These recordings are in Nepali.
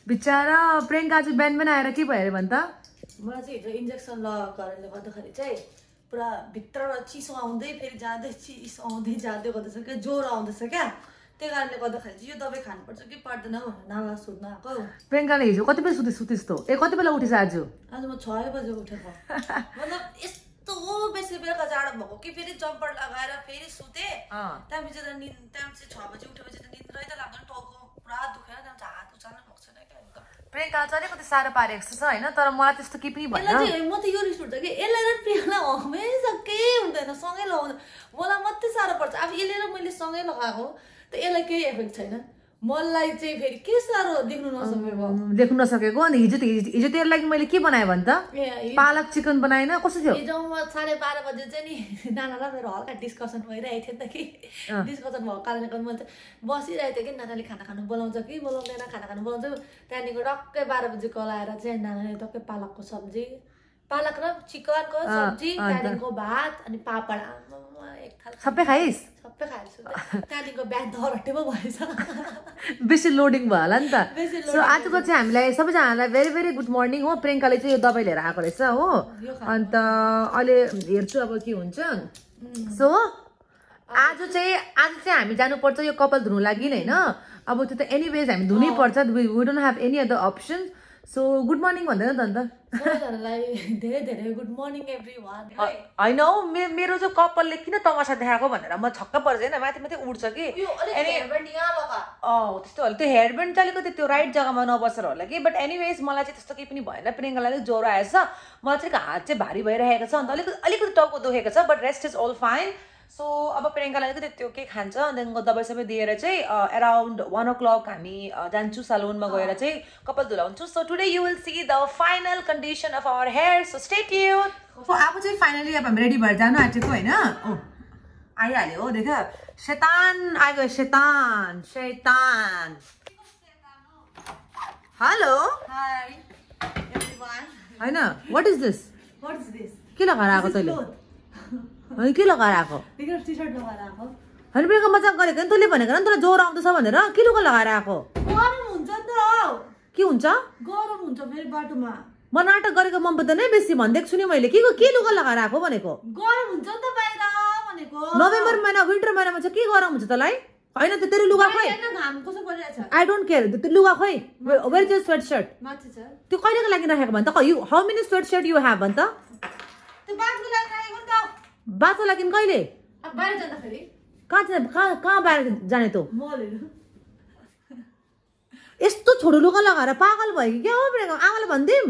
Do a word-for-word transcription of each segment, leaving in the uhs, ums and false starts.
बिचारा प्रियंका चाहिँ बिहान बिहान आएर के भयो अरे भन् त मलाई चाहिँ हिजो इन्जेक्सन लगाएको कारणले गर्दाखेरि चाहिँ पुरा भित्रबाट चिसो आउँदै फेरि जाँदै चिसो आउँदै जाँदै गर्दैछ क्या ज्वरो आउँदैछ क्या त्यही कारणले गर्दाखेरि चाहिँ यो दबाई खानुपर्छ कि पर्दैन भनेर नाला सोध्न आएको प्रियंकाले हिजो कति बजी सुते सुतिस् त ए कति बेला उठिस आज आज म छ बजे उठेको मतलब यस्तो बेसी बेलुका जाडो भएको कि फेरि जम्पर लगाएर फेरि सुते त्यहाँपछि त निद त्यहाँपछि छ बजे उठेपछि त निद्रै त लाग्दैन टाउको पुरा दुखेर त्यहाँपछि हात उचाल्नु भएको छैन क्या एकदम प्रियंका चाहिँ अलिकति साह्रो पारेको छ होइन तर मलाई त्यस्तो के पनि भएन म त यो रिस उठ्छ कि यसलाई र प्रियंकालाई हमेसा केही हुँदैन सँगै लगाउँदैन मलाई मात्रै साह्रो पर्छ अब यसले र मैले सँगै लगाएको त यसलाई केही इफेक्ट छैन मलाई चाहिँ फेरि के साह्रो देख्नु नसकेको देख्नु नसकेको अनि हिजो हिजो तेरो लागि मैले के बनाएँ भन् त पालक चिकन बनाएन कस्तो थियो हिजो म साढे बाह्र बजे चाहिँ नि नानालाई मेरो हल्का डिस्कसन भइरहेको थियो नि त कि डिस्कसन भएको कारणले गर्दा मैले चाहिँ बसिरहेको थिएँ कि नानाले खाना खानु बोलाउँछ कि बोलाउँदैन खाना खानु बोलाउँछ त्यहाँदेखिको टक्कै बाह्र बजी कल आएर चाहिँ नानाले टक्कै पालकको सब्जी पालक र चिकनको सब्जी त्यहाँदेखिको भात अनि पापड एक थाल सबै खाइस् सबै खाइछु त्यहाँदेखिको बिहान दरटे पो भएछ बेसी लोडिङ भयो होला नि त सो आजको चाहिँ हामीलाई सबैजनालाई भेरी भेरी गुड मर्निङ हो प्रियंकाले चाहिँ यो दबाई लिएर आएको रहेछ हो अन्त अहिले हेर्छु अब के हुन्छ सो आज चाहिँ आज चाहिँ हामी जानुपर्छ यो कपाल धुनु लागि होइन अब त्यो त एनीवेज हामी धुनै पर्छ we don't have any other option so good morning भन्दैन त अन्त सबैजनालाई धेरै धेरै गुड मर्निङ एभ्रीवान होइन हौ मेरो चाहिँ कपालले किन तमासा देखाएको भनेर म छक्क पर्छ होइन माथि माथि उड्छ कि अँ त्यस्तो होला त्यो हेयर ब्यान्ड चाहिँ अलिकति त्यो राइट जग्गामा नबसेर होला कि बट एनिवेज मलाई चाहिँ त्यस्तो केही पनि भएन प्रियंकालाई अलिक ज्वरो आएछ मलाई चाहिँ हात चाहिँ भारी भइरहेको छ अन्त अलिकति अलिकति टाउको दुखेको छ but rest is all fine so अब प्रियंकालाई अलिकति त्यो के खान्छ त्यहाँदेखिको दबाई सबै दिएर चाहिँ एराउन्ड वान ओ क्लक हामी जान्छु सलुनमा गएर चाहिँ कपाल धुलाउँछु so today you will see the final condition of our hair so stay tuned so अब चाहिँ फाइनली अब हामी रेडी भएर जानु आँटेको होइन ओ आइहाल्यो हो देख शैतान आइगयो शैतान शैतान हेलो हाई एभ्रीवान होइन what is this what is this के लगाएर आएको तैँले होइन के लगाएर आएको टी सर्ट लगाएर आएको होइन प्रियंका मजाक गरेको नि तैँले भनेको नि तँलाई ज्वरो आउँदैछ भनेर के लुगा लगाएर आएको गरम हुन्छ नि त के हुन्छ गरम हुन्छ फेरि बाटोमा म नाटक गरेको मन पर्दैन है बेसी भनिदिएको छु नि मैले के के लुगा लगाएर आएको भनेको गरम हुन्छ नि त बाहिर भनेको नोभेम्बर महिना विन्टर महिनामा चाहिँ के गरम हुन्छ तँलाई होइन त तेरो लुगा खोइ घाम कस्तो परिरहेछ आई डोन्ट केयर त्यो लुगा खोइ वेयर इज स्वेट शर्ट माथि छ त्यो कहिलेको लागि राखेको भन् त you how many sweatshirt you have भन् त त्यो बाटोको लागि राखेको नि त बाटो लागि कहिले अब बाहिर जाँदाखेरि कहाँ कहाँ कहाँ बाहिर जाने त मलहरू यस्तो छोटो लुगा लगाएर पागल भयो कि क्या हो प्रियंका आमाले भनिदिउँ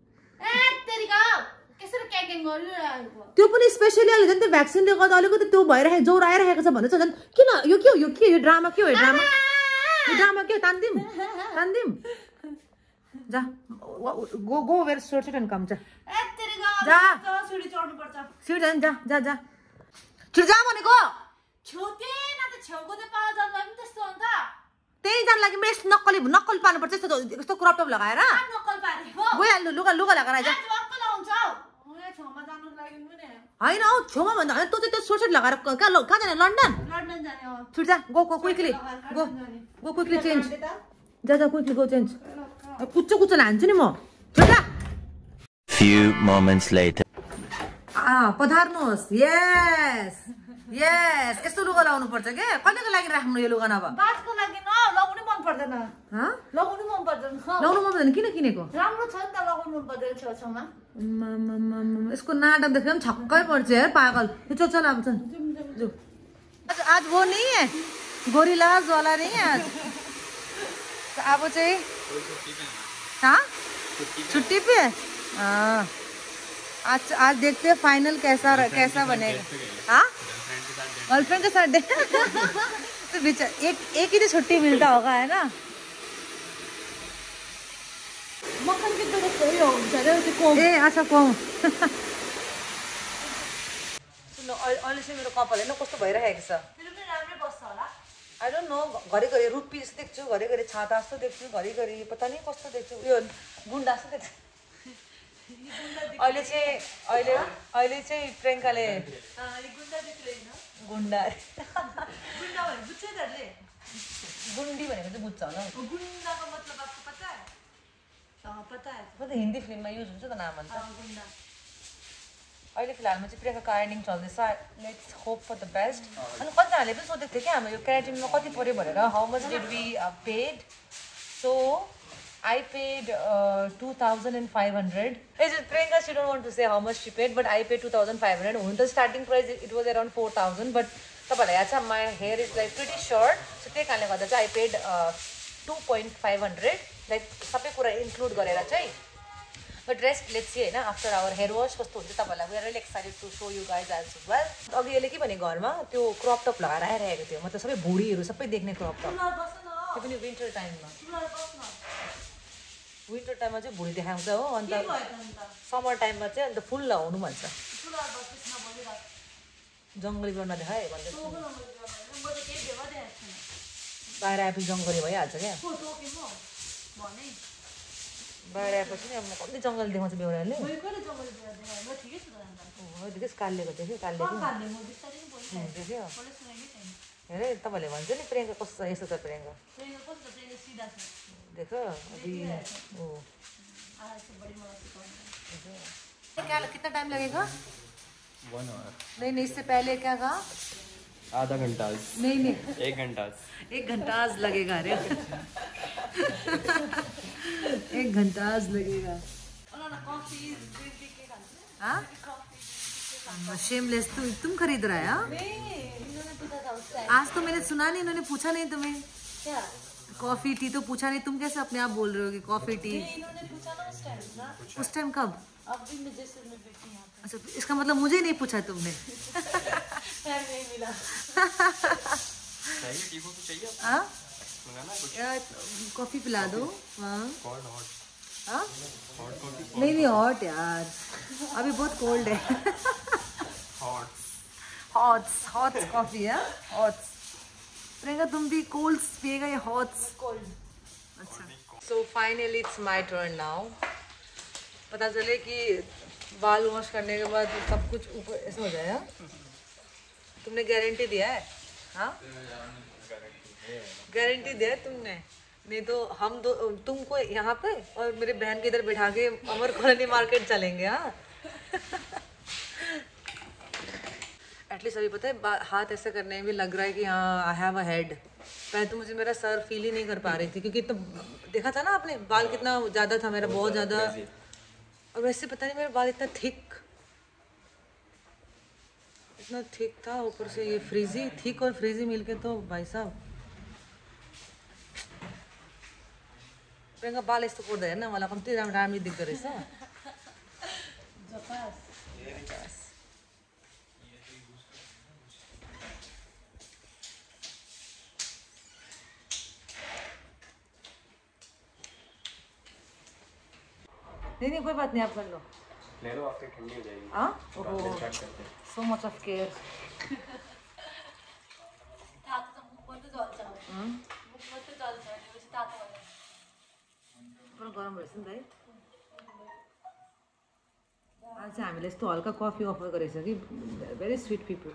त्यो पनि स्पेसली अहिले झन् त्यो भ्याक्सिनले गर्दा अलिकति त्यो भइरहेको ज्वरो आइरहेको छ भन्दैछ झन् किन यो के हो यो के यो ड्रामा के हो यो ड्रामा यो ड्रामा के हो तान्दिउँ तान्दिउँ जा go go wear sweatshirt and come जा जा सिडी चढ्नु पर्छ सिडी जा जा जा छिटो जा भनेको छेउते न त छेउको त पाल जान पनि त्यस्तो हो नि त त्यही जान लागि मेस नक्कली नक्कल पार्नुपर्छ यस्तो यस्तो क्रप टप लगाएर नक्कल पारे हो गइहाल्नु लुगा लुगा लगाएर जा नक्कल आउँछ मलाई छेउमा जानु लागि पनि हैन हौ छेउमा भन्दा हैन तँ चाहिँ त्यो स्वेट शर्ट लगाएर कहाँ कहाँ जाने लन्डन लन्डन जाने हो छिटो जा go go quickly go go quickly change जा जा क्विकली गो चेन्ज कुच्चो कुच्चो हान्छु नि म छिटो जा few moments later आ पधार्नुहोस् यस यस यस्तो लुगा लाउनु पर्छ के कहिलेको लागि राख्नु यो लुगा नभए बातको लागि न लगाउनु मन पर्दैन ह लगाउनु मन पर्दैन लाउनु मन पर्दैन किन किनेको राम्रो छ नि त लगाउनु मन पर्दैन छेउछाउमा यसको नाटक देखेर पनि छक्कै पर्छ यार पागल चल चल अब चल जो आज आज वो नहीं है गोरिल्लास वाला नहीं है आज तो अब चाहिँ हाँ छुट्टी पे हाँ आज आज देखते हैं फाइनल कैसा कैसा बनेगा हाँ गर्लफ्रेंड के साथ तो बेचारा एक एक ही तो छुट्टी मिलता होगा है ना मक्खन के तो कोई हो जरा उसे को ए अच्छा को सुन्नु अहिले चाहिँ मेरो कपाल हैन कस्तो भइरहेको छ मेरो पनि राम्रै बस्छ होला आई डोन्ट नो घरिघरि रुपी जस्तो देख्छु घरिघरि छाता जस्तो देख्छु घरिघरि पता नि कस्तो देख्छु उयो गुन्डा जस्तो देख्छु अहिले चाहिँ अहिले अहिले चाहिँ प्रियंकाले गुन्डा देख्दैन गुन्डा गुन्डा भने बुझ्छ त रे गुन्डी भनेको चाहिँ बुझ्छ होला गुन्डाको मतलब आपको पता है पता है म त हिन्दी फिल्ममा युज हुन्छ त नाम भन्छ गुन्डा अहिले फिलहालमा चाहिँ प्रियङ्का कार्डिङ चल्दैछ let's hope for the best अनि कतिजनाले पनि सोधेको थियो कि हाम्रो यो क्याराटिनमा कति पऱ्यो भनेर how much did we paid so I paid uh, two thousand five hundred. It's just Priyanka, she don't want to say how much she paid, but I paid two thousand five hundred. On the starting price, it was around four thousand, but my hair is like pretty short, so I paid uh, two thousand five hundred. Like, sabai kura include garera chai. But rest, let's see, na, after our hair wash, we are really excited to show you guys as well. Agi yele ke bhane garma tyo crop top lagaera raheko थियो मतलब सबै भुडीहरु सबै देख्ने crop top त्यो पनि विन्टर टाइममा विन्टर टाइममा चाहिँ भुँडी देखाउँछ हो अन्त समर टाइममा चाहिँ अन्त फुल लगाउनु भन्छ जङ्गली गर्न देखाए भन्दै बाहिर आएपछि जङ्गली भइहाल्छ क्या बाहिर आएपछि नि अब कति जङ्गली देखाउँछ बेहुराले देखेस् कालिएको देख्यो कालिएको देख्यो हेरे तपाईँहरूले भन्छ नि प्रियङ्का कस्तो छ यस्तो छ प्रियङ्का देखो अभी ओ क्या कितना टाइम लगेगा वन आवर नहीं नहीं इससे पहले क्या कहा आधा घंटा नहीं नहीं एक घंटा एक घंटा लगेगा अरे एक घंटा लगेगा हाँ शेमलेस तुम तुम खरीद रहा है आज तो मैंने सुना नहीं इन्होंने पूछा नहीं तुम्हें क्या कॉफी टी तो पूछा नहीं तुम कैसे अपने आप बोल रहे हो कि कॉफी टी इन्होंने पूछा ना उस टाइम ना उस टाइम कब अब भी मैं जैसे मैं बैठी यहाँ पे अच्छा इसका मतलब मुझे नहीं पूछा तुमने टाइम नहीं मिला चाहिए टी कॉफी चाहिए हाँ मंगाना कुछ यार कॉफी पिला दो हाँ हॉट हॉट हाँ हॉट कॉफी नहीं नहीं हॉट यार अभी बहुत कोल्ड है हॉट हॉट हॉट कॉफी है हॉट प्रियंका तुम भी कोल्ड पिएगा या हॉट कोल्ड अच्छा so finally it's my turn now पता चले कि बाल वॉश करने के बाद सब कुछ ऊपर ऐसा हो जाएगा तुमने गारंटी दिया है हाँ गारंटी दिया है तुमने नहीं तो हम दो तुमको यहाँ पे और मेरे बहन के इधर बैठा के अमर कॉलोनी मार्केट चलेंगे हाँ एटलीस्ट अभी पता है हाथ ऐसे करने में भी लग रहा है कि हाँ आई हैव अ हेड पहले तो मुझे मेरा सर फील ही नहीं कर पा रही थी क्योंकि इतना देखा था ना आपने बाल कितना ज़्यादा था मेरा बहुत ज़्यादा और वैसे पता नहीं मेरा बाल इतना थिक इतना थिक था ऊपर से ये फ्रीजी थिक और फ्रीजी मिलके तो भाई साहब प्रियङ्का बाल यस्तो कोर्दा हेर्न मलाई कम्ती राम्रो राम्रो देख्दो रहेछ नहीं नहीं कोई बात नहीं आप कर लो ले लो आपकी ठंडी हो जाएगी हाँ ओहो स्टार्ट करते हैं सो मच अफ केयर तातो त मुख मात्रै जल्छ मुख मात्रै जल्छ भनेपछि तातो भयो पुरा गरम रहेछ नि त है आज चाहिँ हामीले यस्तो हल्का कफी अफर गरेको छ कि भेरी स्विट पिपल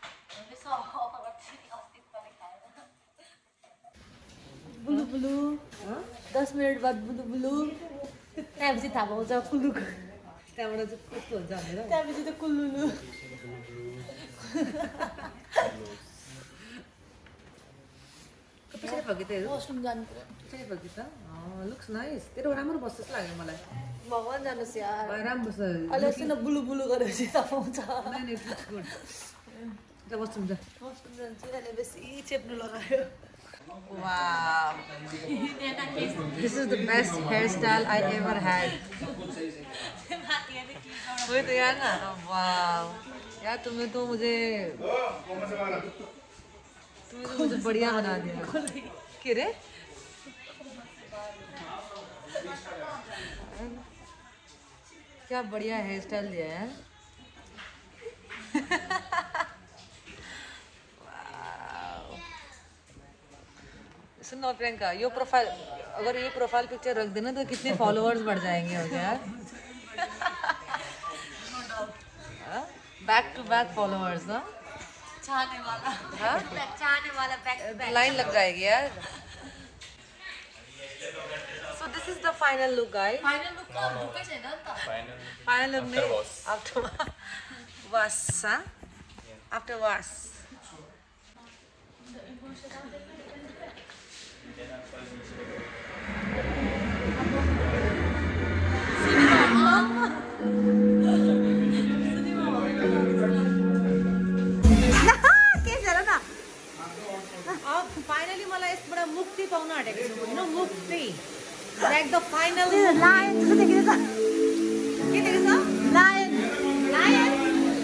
बुलु बुलु दस मिनट बाद बुलु बुलु त्यहाँपछि थाहा पाउँछ कुलु त्यहाँबाट चाहिँ कस्तो हुन्छ भनेर त्यहाँपछि त कुल्लुलु पछाडि फर्किँदै वासरुम जानु पर्यो पछाडि फर्किँदा लुक्स नाइस तेरो राम्रो बस्छ जस्तो लाग्यो मलाई भगवान् जानुहोस् यार राम्रो बस्छ अहिले एकछिन बुलु बुलु गरेपछि थाहा पाउँछ नै नै गुड गुड जा वासरुम जा वासरुम जान्छु अनि बेसी चेप्नु लगायो Wow. This is the best hairstyle I ever had. वही तो यार ना वाव यार तुमने तो मुझे तुमने तो मुझे बढ़िया बना दिया क्या रे क्या बढ़िया हेयर स्टाइल दिया है सुनो प्रियंका ये प्रोफाइल अगर ये प्रोफाइल पिक्चर रख देना तो कितने फॉलोअर्स बढ़ जाएंगे हो यार बैक टू बैक फॉलोअर्स ना चाहने वाला हाँ चाहने वाला बैक लाइन लग जाएगी यार so this is the final look, guys. Final look त ढुकै छैन नि त Final. Final look After ne- wash. after wash, huh? After wash. अब फाइनली मलाई यसबाट मुक्ति पाउन आँटेको छु होइन मुक्ति लाइक द फाइनल लायन जस्तो देखिन्छ के देखेछ लायन लायन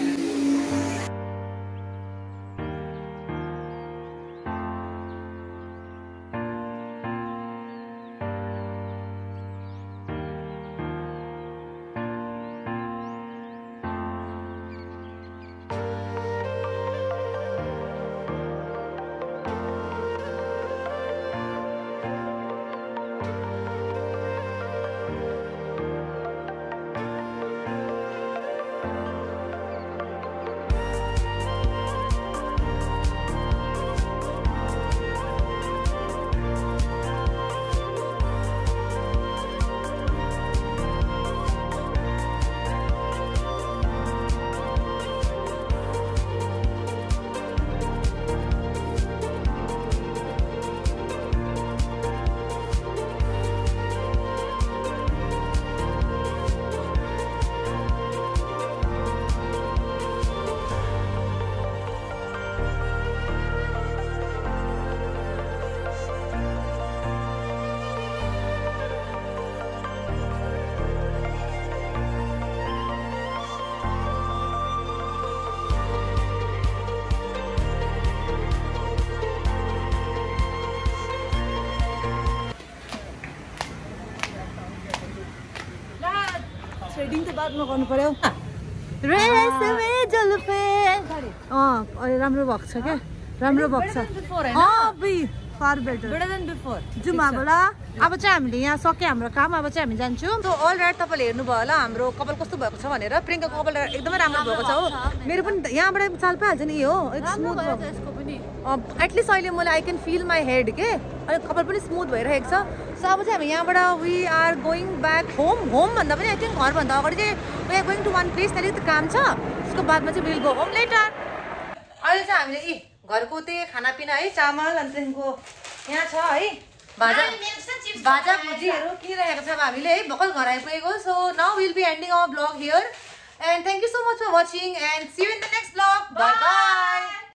थ्रेडिङ त बादमा गर्नु पर्यो रेसमे जुल्फे अँ अहिले राम्रो भएको छ क्या राम्रो भएको छ अँ be far better better than before जाउँ अब ल अब चाहिँ हामीले यहाँ सक्यो हाम्रो काम अब चाहिँ हामी जान्छौँ सो अल राइट तपाईँले हेर्नुभयो होला हाम्रो कपाल कस्तो भएको छ भनेर प्रियङ्काको कपाल एकदमै राम्रो भएको छ हो मेरो पनि यहाँबाट चाल पाइहाल्छ नि यो स्मुथ यसको पनि एटलिस्ट अहिले मैले I can feel my head के अनि कपाल पनि स्मुथ भइरहेको छ सो अब चाहिँ हामी यहाँबाट we are going back home home भन्दा पनि आई थिङ्क घरभन्दा अगाडि चाहिँ we are going to one place त्यहाँ अलिकति काम छ त्यसको बादमा चाहिँ विल गो होम लेटर अहिले चाहिँ हामीले यी घरको त्यही खानापिना है चामल अनि त्यहाँदेखिको यहाँ छ है भाजा भाजा भुजीहरू किनिरहेको छ अब हामीले है भर्खर घर आइपुगेको so now will be ending our vlog here and thank you so much for watching and see you in the next vlog bye by